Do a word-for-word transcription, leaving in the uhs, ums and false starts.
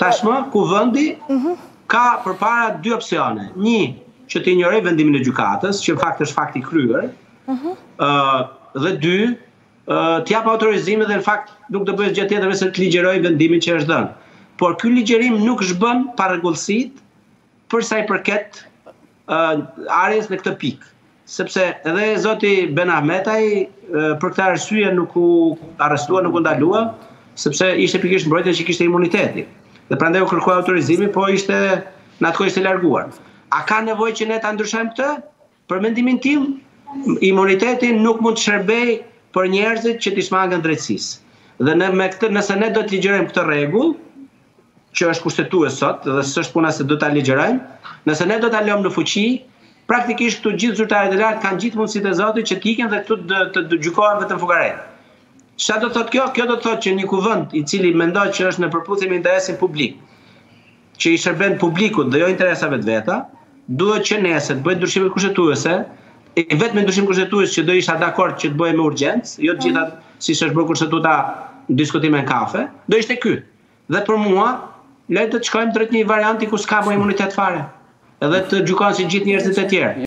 Tashmë, kuvendi ka përpara dy opsione. Një, që të injoroj vendimin e gjykatës, që në fakt është fakti kryer, dhe dy, t'jap autorizimin dhe në fakt nuk do bëhet gjë tjetër se të ligjeroj vendimin që është dhënë. Por ky ligjerim nuk zhbën parregullësitë për sa i përket arjes në këtë pikë. Sepse edhe zoti Ben Ahmetaj për këtë arsye nuk u arrestua, nuk u ndalua, sepse ishte pikërisht mbrojtja që kishte imuniteti. Dhe prandaj u kërkoi autorizimi, po ishte në atë kohë ishte larguar. A ka nevojë që ne ta ndryshojmë këtë? Për mendimin tim, imuniteti nuk mund të shërbejë për njerëzit që t'i shmangën drejtësisë. Dhe ne me këtë, nëse ne do të ligjërojmë këtë rregull, që është kushtetues sot, dhe s'është puna se do ta ligjërojmë, nëse ne do ta lëmë në fuqi, praktikisht këtu gjithë zyrtarët e lartë kanë gjithë mundësitë e Zotit që të ikin dhe këtu të, të gjykohen vetëm fukaret. Çfarë do të thotë kjo? Kjo do të thotë që një kuvend i cili mendon që është në përputhje me interesin publik, që i shërben publikut dhe jo interesave të veta, duhet që nesër të bëjë ndryshime kushtetuese, vetëm ndryshim kushtetues që do isha dakord që të bëhej me urgjencë, jo të gjitha siç është bërë kushtetuta në diskutime në kafe, do ishte ky. Dhe për mua, le të shkojmë drejt një varianti ku s'ka më imunitet fare. Edhe të gjykohen si gjithë njerëzit e tjerë.